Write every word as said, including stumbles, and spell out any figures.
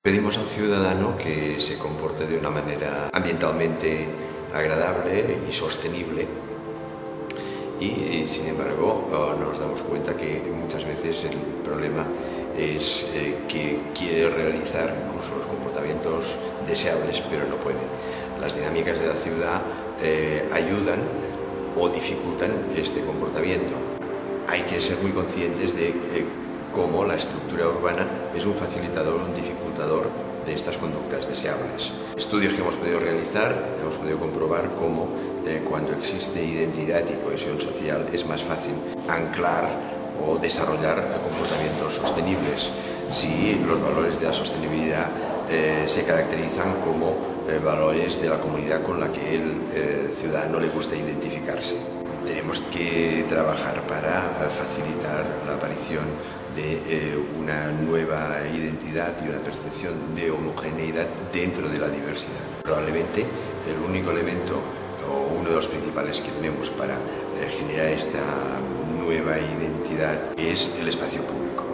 Pedimos al ciudadano que se comporte de una manera ambientalmente agradable y sostenible y, sin embargo, nos damos cuenta que muchas veces el problema es eh, que quiere realizar incluso los comportamientos deseables, pero no puede. Las dinámicas de la ciudad eh, ayudan o dificultan este comportamiento. Hay que ser muy conscientes de eh, cómo la estructura urbana es un facilitador, un dificultador de estas conductas deseables. Estudios que hemos podido realizar, hemos podido comprobar cómo eh, cuando existe identidad y cohesión social es más fácil anclar o desarrollar comportamientos sostenibles si los valores de la sostenibilidad eh, se caracterizan como eh, valores de la comunidad con la que el eh, ciudadano le gusta identificarse. Tenemos que trabajar para facilitar la aparición de eh, una nueva identidad y una percepción de homogeneidad dentro de la diversidad. Probablemente el único elemento o uno de los principales que tenemos para eh, generar esta nueva identidad es el espacio público.